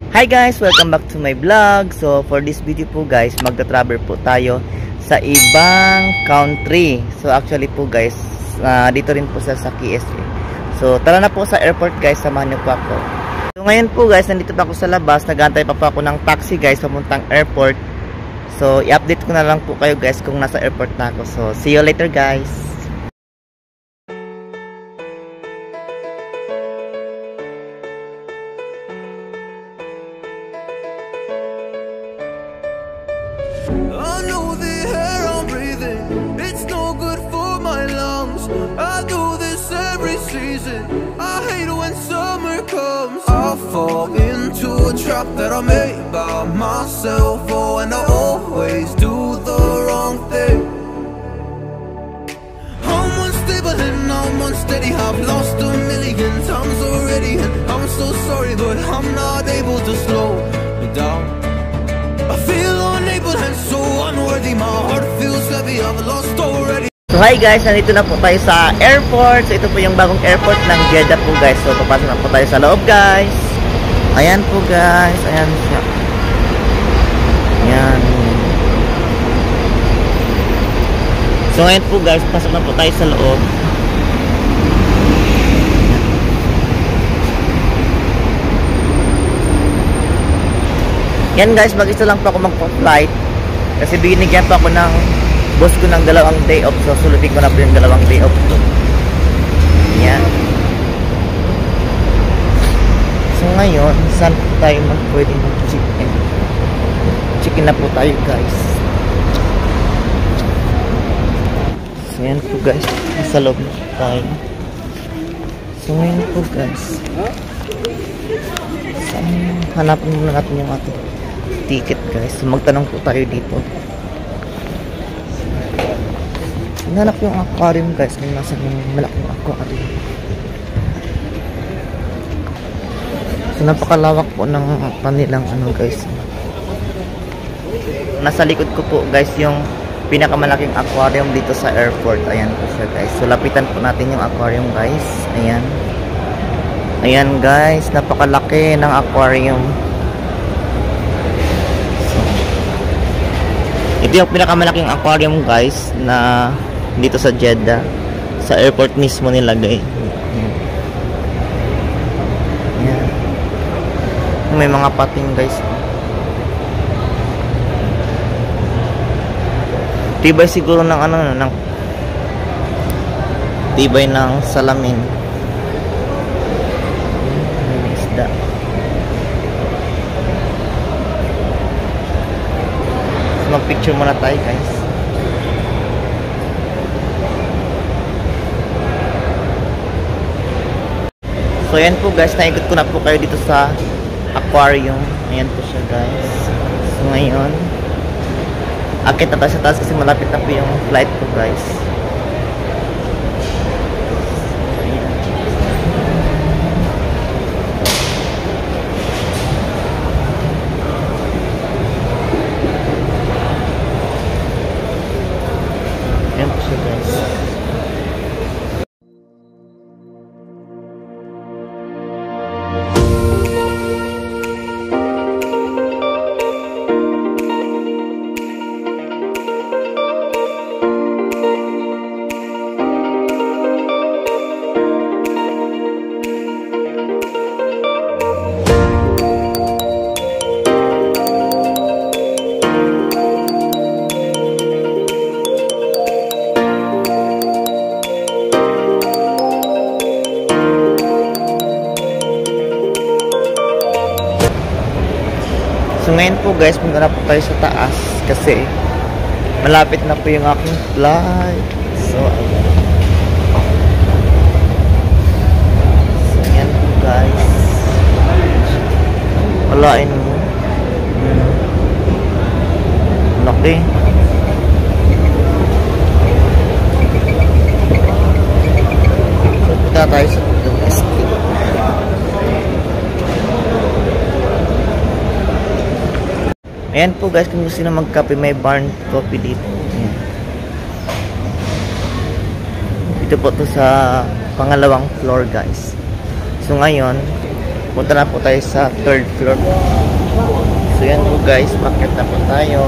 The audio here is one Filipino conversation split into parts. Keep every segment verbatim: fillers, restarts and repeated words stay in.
Hi guys! Welcome back to my vlog. So for this video po guys, magta-travel po tayo sa ibang country. So actually po guys, uh, dito rin po sa, sa K S A. So tara na po sa airport guys, samahan niyo po ako. So ngayon po guys, nandito pa ako sa labas. Nag-aantay pa po ako ng taxi guys, papuntang airport. So i-update ko na lang po kayo guys kung nasa airport na ako. So see you later guys! I know the air I'm breathing, it's no good for my lungs. I do this every season, I hate when summer comes. I fall into a trap that I made by myself. Oh, and I always do the wrong thing. I'm unstable and I'm unsteady, I've lost a million times already, and I'm so sorry, but I'm not able to slow me down. I feel unable and so unworthy, my heart feels heavy, I've lost already. So hi guys, nandito na po tayo sa airport. So ito po yung bagong airport ng Jeddah po guys. So papasok na po tayo sa loob guys. Ayan po guys, ayan siya. Ayan. So ngayon po guys, pasok na po tayo sa loob. Yan guys, mag-isa lang po ako mag-flight kasi binigyan pa ako ng boss ko ng dalawang day off. So sulubin ko na po yung dalawang day off to. Yan. So ngayon, saan po tayo mag pwede mag-chicken? Chicken na po tayo guys. So yan po guys, nasa loob na po tayo. So ngayon po guys, saan, hanapin muna natin yung ating ticket guys. So magtanong po tayo dito. Hinanap yung aquarium guys, kung nasa yung malaking aquarium. So napakalawak po ng kanilang ano guys. Nasa likod ko po guys yung pinakamalaking aquarium dito sa airport. Ayan po siya guys. So lapitan po natin yung aquarium guys. Ayan. Ayan guys, napakalaki ng aquarium. Ito yung pinakamalaking aquarium guys na dito sa Jeddah, sa airport mismo nilagay. Ayan. Ayan. May mga pating guys. Tibay siguro ng ano, ng tibay ng salamin. May isda. Mag-picture muna tayo guys. So ayan po guys, naikot ko na po kayo dito sa aquarium. Ayan po siya guys. So ngayon, akit na tayo sa taas kasi malapit na po yung flight ko guys. So ngayon po guys, punta na po tayo sa taas kasi malapit na po yung aking flight. So ayan. So ayan po guys. Walain mo. Hmm. Laki. So punta tayo sa domestic. Ayan po guys, kung gusto na magkape, may barn coffee dito. Ayan. Dito po to sa pangalawang floor guys. So ngayon, Punta na po tayo sa third floor. So yan po guys, bakit na po tayo.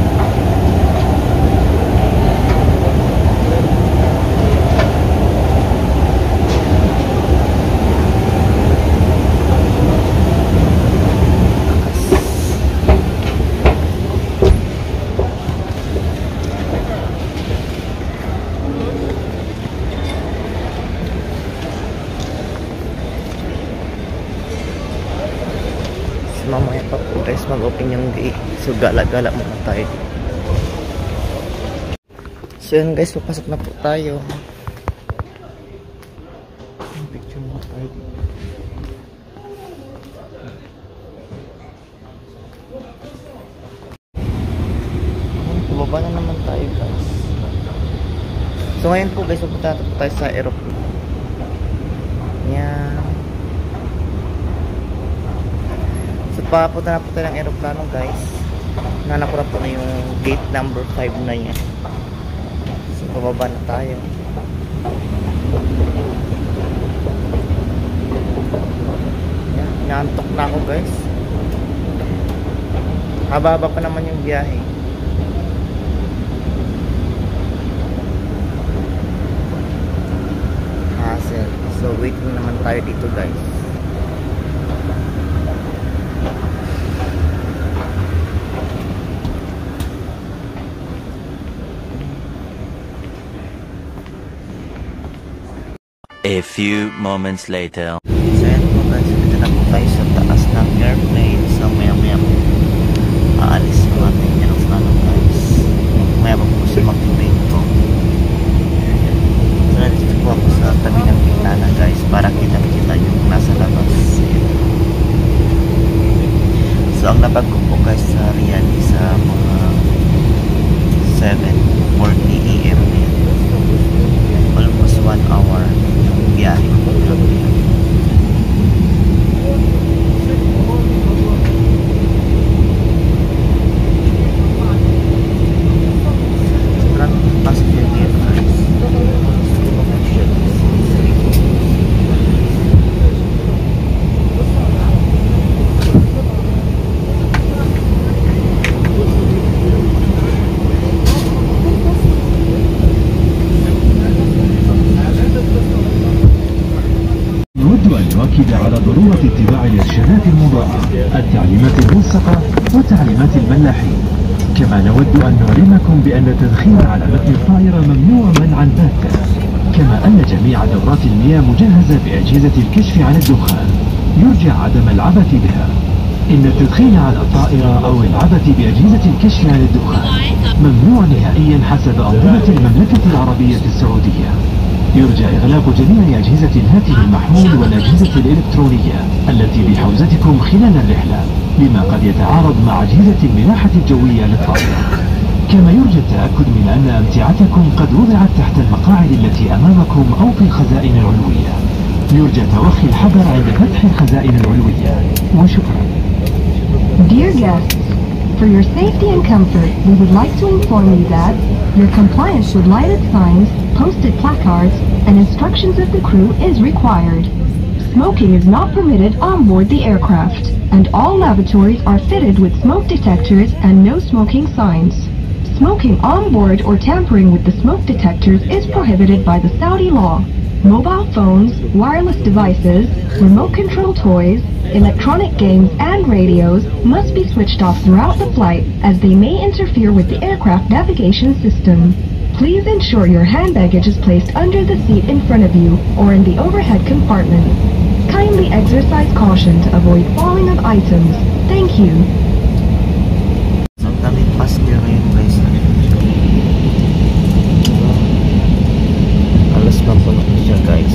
Mamaya pa po guys mag-open yung gate. So gala-gala muna tayo. So yun guys, papasok na po tayo. Picture mo tayo. Baba na naman tayo guys. So ngayon po guys, pupunta po tayo sa aeroplane. Yan. So papunta na po tayo ng aeroplano guys. Nanak ko na po na yung gate number five na yan. So bababa na tayo. Yan, inaantok na ako guys. Haba-haba pa naman yung biyahe. Hassle. So waiting naman tayo dito guys. A few moments later. So yan po guys, dito na po tayo sa taas ng airplane. So maya maya po aalis yung ating aeroplano guys. Maya pa po siya mag-plane ko. So dito po ako sa tabi ng bintana guys, para kita-kita yung nasa labas. So ang labag ko po guys sa Riyadh sa mga seven forty A M almost one hour biyahe ko lang yan. Sobrang passenger dito guys. نؤكد على ضرورة اتباع الإرشادات المضاءة، التعليمات الملصقة وتعليمات الملاحين. كما نود أن نعلمكم بأن التدخين على متن الطائرة ممنوع منعا باتا، كما أن جميع دورات المياه مجهزة بأجهزة الكشف عن الدخان، يرجى عدم العبث بها. إن التدخين على الطائرة أو العبث بأجهزة الكشف عن الدخان ممنوع نهائيا حسب أنظمة المملكة العربية السعودية. يرجى إغلاق جميع أجهزة الهاتف المحمول والأجهزة الإلكترونية التي بحوزتكم خلال الرحلة، لما قد يتعارض مع أجهزة الملاحة الجوية للطائرة. كما يرجى التأكد من أن أمتعتكم قد وضعت تحت المقاعد التي أمامكم أو في الخزائن العلوية. يرجى توخي الحذر عند فتح الخزائن العلوية. وشكرا. Dear guests, for your safety and comfort, we would like to inform you that your compliance with lighted signs, posted placards, and instructions of the crew is required. Smoking is not permitted on board the aircraft, and all lavatories are fitted with smoke detectors and no smoking signs. Smoking on board or tampering with the smoke detectors is prohibited by the Saudi law. Mobile phones, wireless devices, remote control toys, electronic games and radios must be switched off throughout the flight as they may interfere with the aircraft navigation system. Please ensure your hand baggage is placed under the seat in front of you or in the overhead compartment. Kindly exercise caution to avoid falling of items. Thank you. So, daming passenger ngayon guys. Alas mapuno siya guys.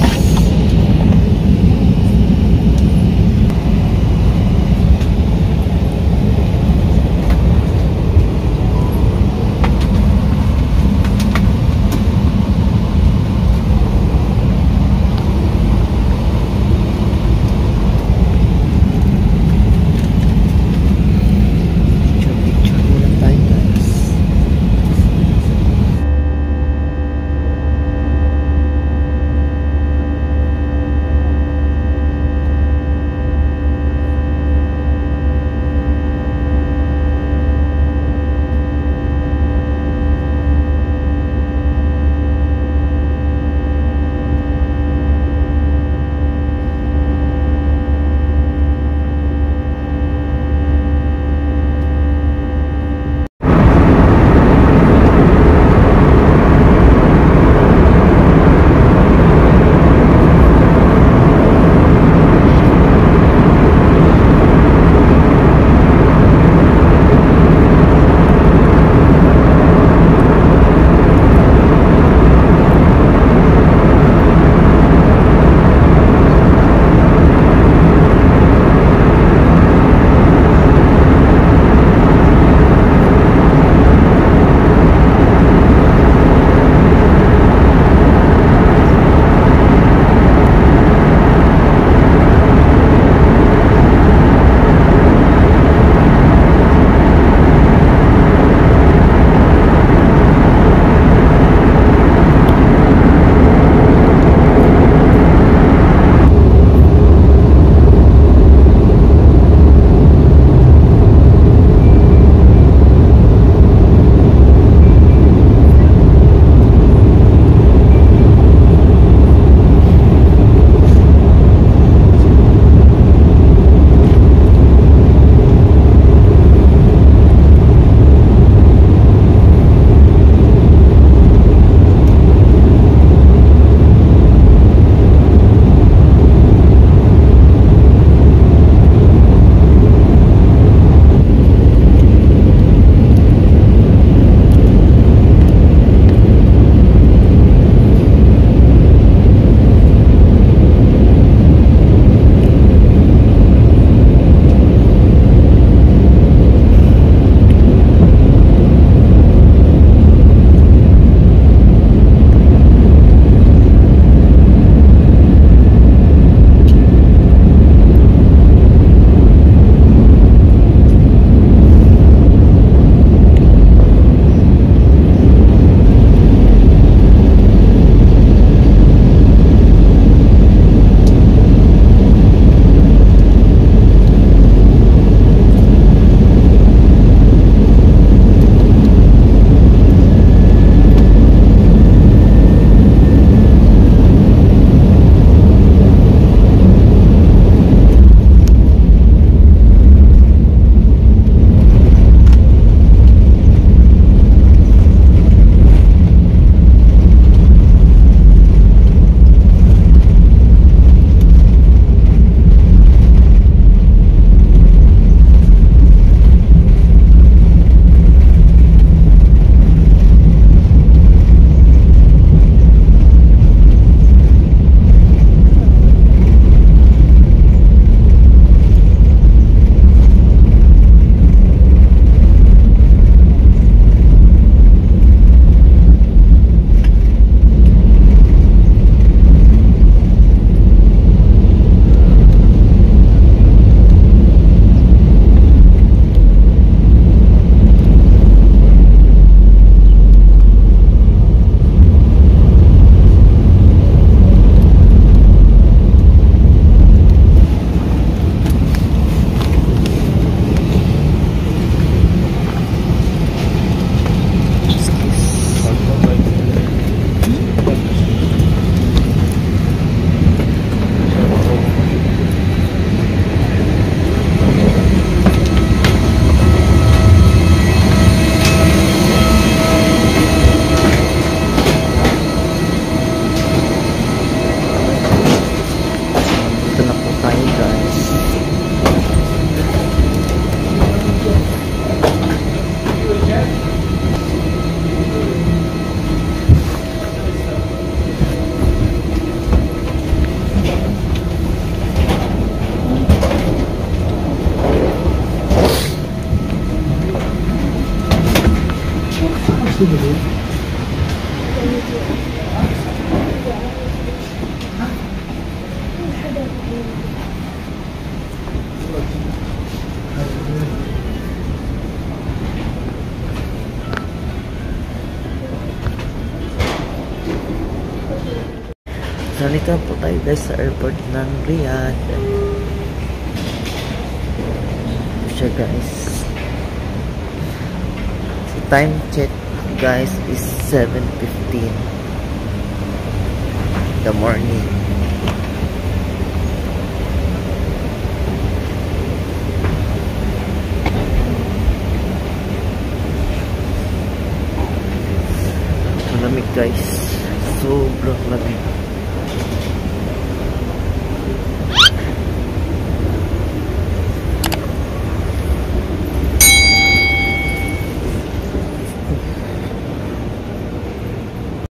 Nandito po tayo guys sa airport ng Riyadh. Ito siya guys. So time check guys is seven fifteen in the morning. Malamig guys. Sobrang lamig.